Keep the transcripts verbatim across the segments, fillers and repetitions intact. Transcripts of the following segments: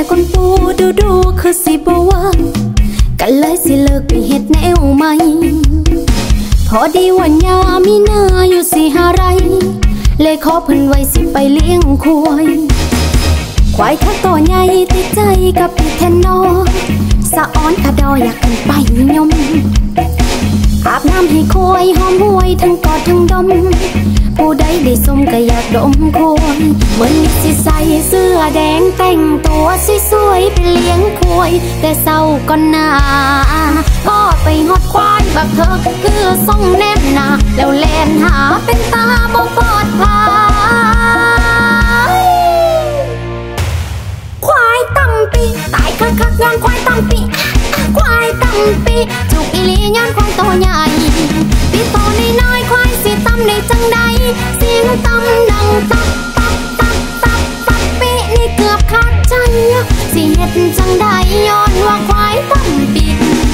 คนปูดูดูคือสิบวันกันเลยสิเลิกไปเฮ็ดแนวใหม่พอดีวันยามีหน้าอยู่สิหาไรเลยขอเพิ่นไว้สิไปเลี้ยงควายควายทักตัวใหญ่ติดใจกับพี่แทนนอสะอ้อนขาดออยากกันไปยมอาบน้ำให้ควายหอมหวยทั้งกอดทั้งดมผู้ใดได้สมก็อยากดมควายเหมือนมิสิใส่เสื้อแดงแต่งตัวสวยๆไปเลี้ยงควายแต่เศร้าก่อนหน้าก็ไปหดควายแบบเธอคือส่องแนบหน้าแล้วแลนหาเป็นตาบ่ปลอดภัยควายตำปีตายคักคักย้อนควายตำปีควายตำปีจุกอีลีย้อนควายตัวใหญ่ปีโตน้อยๆควายสิตำในจังใดเสียงตำดังตับตับตับตับตับปีนี่เกือบขาดใจสิเฮ็ดจังใดย้อนว่าควายตำปี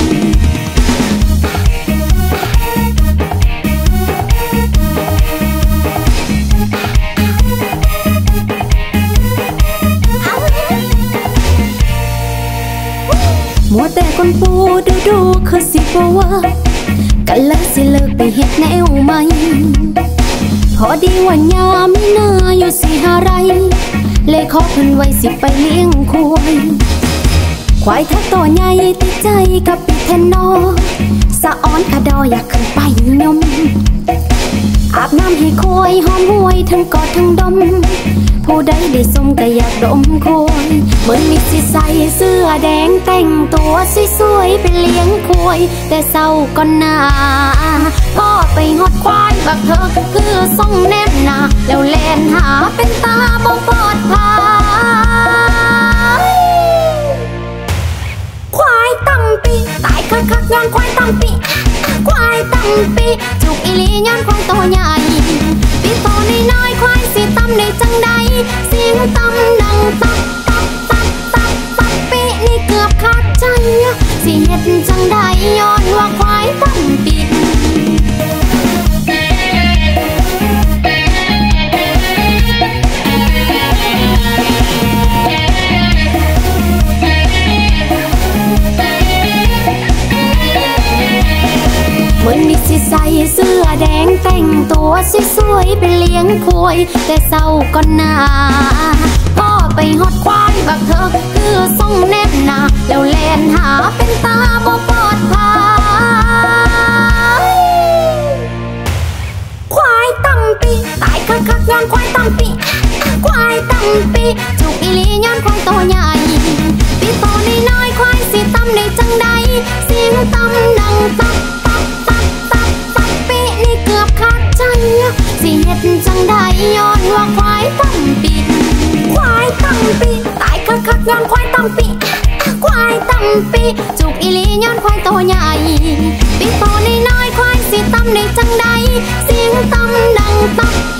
มัวแต่คนปูดูดูคือสิบว่ากันเลยสิเลิกไปเฮ็ดแนวใหม่พอดีวันยามีหน้าอยู่สิหาไรเลยขอเพิ่นไว้สิไปเลี้ยงควายควายทักตัวใหญ่ติดใจกับพี่แทนนอสะอ้อนขาดออยากขึ้นไปยมอาบน้ำให้ควายหอมหวยทั้งกอดทั้งดมผู้ใดได้สมก็อยากดมควายเหมือนมิสิใส่เสื้อแดงแต่งตัวสวยๆไปเลี้ยงควายแต่เศร้าก่อนหน้าก็ไปหดควายแบบเธอคือส่องแนบหน้าแล้วแลนหาเป็นตาบ่ปลอดภัยควายตำปีตายคักคักย้อนควายตำปีควายตำปีจุกอีลีย้อนควายตัวใหญ่ปีโตน้อยๆควายสิตำในจังใดเสียงตำดังตับตับตับตับตับปีนี่เกือบขาดใจสิเฮ็ดจังใดย้อนว่าควายตำปีเหมือนมิสิใส่เสื้อแดงแต่งตัวสวยๆไปเลี้ยงควายแต่เศร้าก่อนหน้าก็ไปหดควายแบบเธอคือส่องแนบหน้าแล้วแลนหาเป็นตาบ่ปลอดภัยควายตำปีตายคักคักย้อนควายตำปีควายตำปีจุกอีลีย้อนควายตัวใหญ่ปีโตน้อยๆควายสิตำในจังใดเสียงตำดังตับสิเฮ็ดจังใดย้อนว่าควายตำปีควายตำปีตายคักคักย้อนควายตำปีควายตำปีจุกอีลีย้อนควายตัวใหญ่ปีโตน้อยๆควายสิตำในจังใดเสียงตำดังตับ